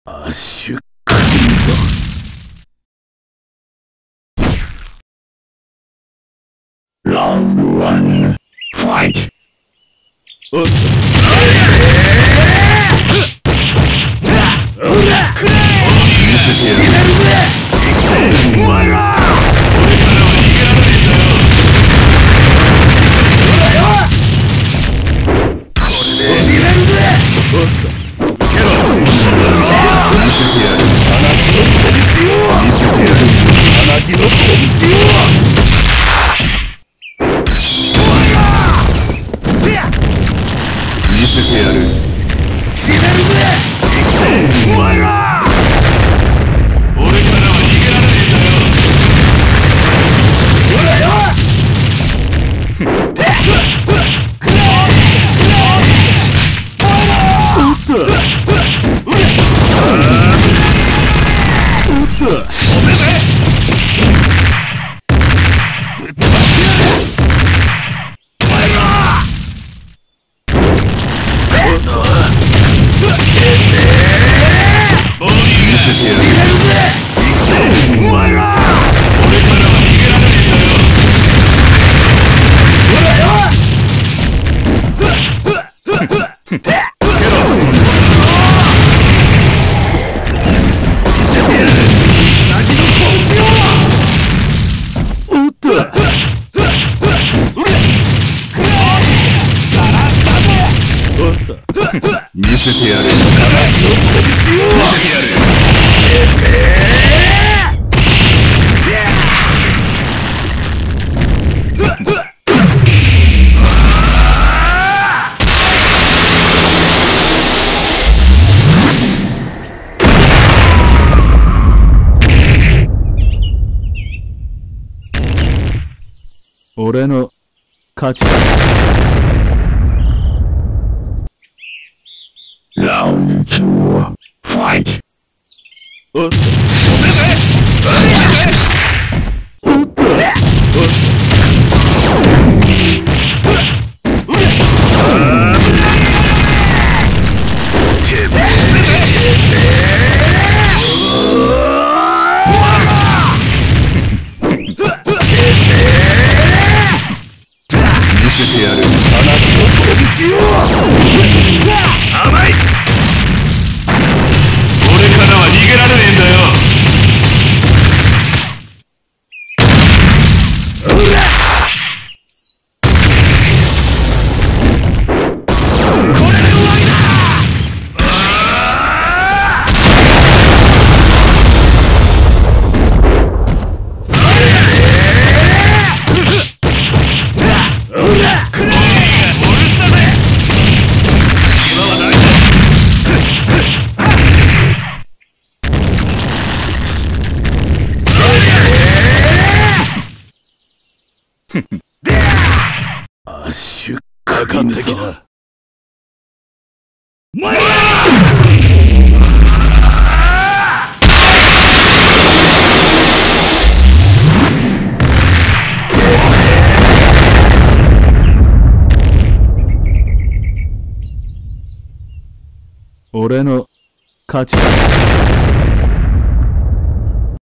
アッシュクリムゾン。ラウンド1、ファイト。おっと。見せてやる。行くぜ、お前ら。俺からは逃げられねえんだよ。これで逃げれるぜ。おっと。受けろ。見せてやる。穴木の拳を。見せてやる。穴木の拳を。見せてやる。決めるぜ。行くぜ、お前ら。俺からは逃げられねえんだよ。ほらよ。おっと。おっと。おめめ。ぶっ飛ばしてやる。お前ら。見せてやる。行くぜ、お前ら。俺からは逃げられねえんだよ。ほらよ。受けろ。見せてやる。泣きの拳を。おっと。おっと。見せてやる。見せてやる。俺の勝ちだ。ラウンド2、ファイト。おっと。おっと。見せてやる。あなたの拳を。甘い。俺からは逃げられねえんだよ。これで終わりだ。アッシュかかってきな。俺の勝ちだ。